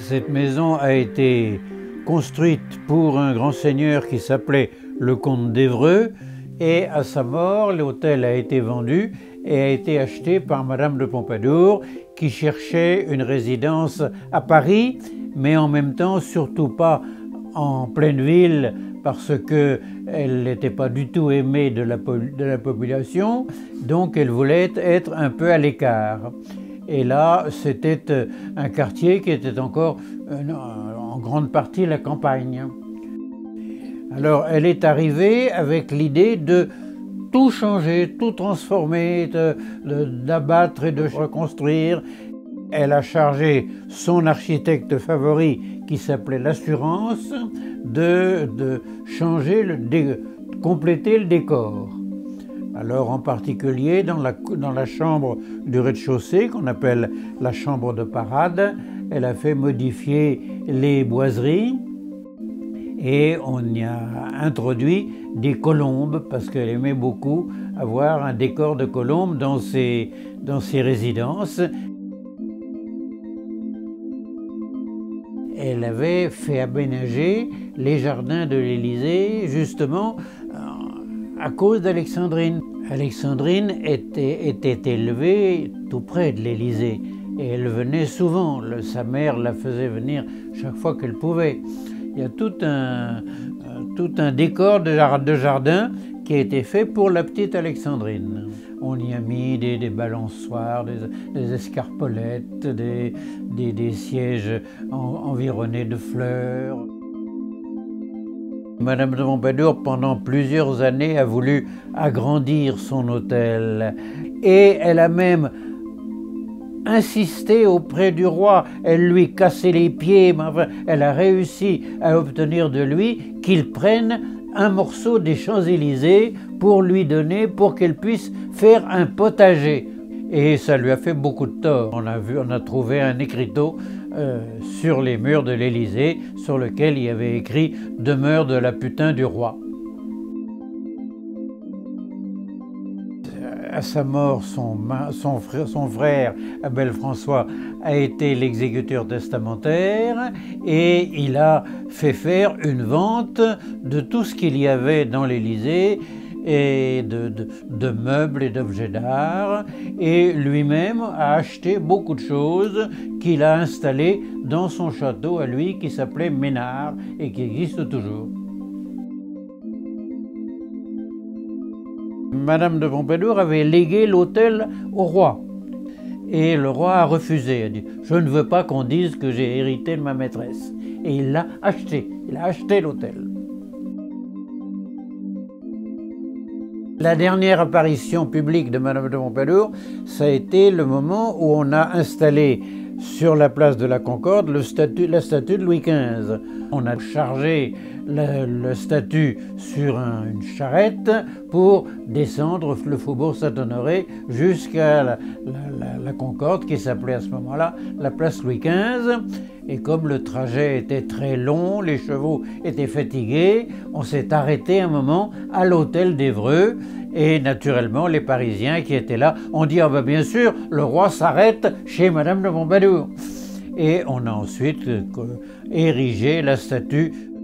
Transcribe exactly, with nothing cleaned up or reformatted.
Cette maison a été construite pour un grand seigneur qui s'appelait le comte d'Évreux, et à sa mort, l'hôtel a été vendu et a été acheté par Madame de Pompadour, qui cherchait une résidence à Paris, mais en même temps surtout pas en pleine ville, parce qu'elle n'était pas du tout aimée de la, de la population, donc elle voulait être un peu à l'écart. Et là, c'était un quartier qui était encore en grande partie la campagne. Alors, elle est arrivée avec l'idée de tout changer, tout transformer, d'abattre et de reconstruire. Elle a chargé son architecte favori, qui s'appelait l'Assurance, de, de changer, le, de compléter le décor. Alors en particulier dans la, dans la chambre du rez-de-chaussée, qu'on appelle la chambre de parade, elle a fait modifier les boiseries et on y a introduit des colombes parce qu'elle aimait beaucoup avoir un décor de colombes dans ses, dans ses résidences. Elle avait fait aménager les jardins de l'Élysée justement à cause d'Alexandrine. Alexandrine était, était élevée tout près de l'Élysée et elle venait souvent. Le, sa mère la faisait venir chaque fois qu'elle pouvait. Il y a tout un, tout un décor de jardin qui a été fait pour la petite Alexandrine. On y a mis des, des balançoires, des, des escarpolettes, des, des, des sièges en, environnés de fleurs. Madame de Pompadour, pendant plusieurs années, a voulu agrandir son hôtel. Et elle a même insisté auprès du roi. Elle lui cassait les pieds, mais enfin, elle a réussi à obtenir de lui qu'il prenne un morceau des Champs-Élysées pour lui donner, pour qu'elle puisse faire un potager. Et ça lui a fait beaucoup de tort. On a vu, on a trouvé un écriteau euh, sur les murs de l'Élysée, sur lequel il y avait écrit « Demeure de la putain du roi ». À sa mort, son, son, frère, son frère, Abel François, a été l'exécuteur testamentaire et il a fait faire une vente de tout ce qu'il y avait dans l'Élysée et de, de, de meubles et d'objets d'art, et lui-même a acheté beaucoup de choses qu'il a installées dans son château à lui qui s'appelait Ménard et qui existe toujours. Madame de Pompadour avait légué l'hôtel au roi et le roi a refusé. Il a dit « Je ne veux pas qu'on dise que j'ai hérité de ma maîtresse ». Et il l'a acheté, il a acheté l'hôtel. La dernière apparition publique de Madame de Pompadour, ça a été le moment où on a installé sur la place de la Concorde le statut, la statue de Louis quinze. On a chargé le, le statut sur un, une charrette pour descendre le faubourg Saint-Honoré jusqu'à la, la, la, la Concorde, qui s'appelait à ce moment-là la place Louis quinze. Et comme le trajet était très long, les chevaux étaient fatigués, on s'est arrêté un moment à l'hôtel d'Évreux. Et naturellement, les Parisiens qui étaient là ont dit « Ah ben bien sûr, le roi s'arrête chez Madame de Pompadour ». Et on a ensuite érigé la statue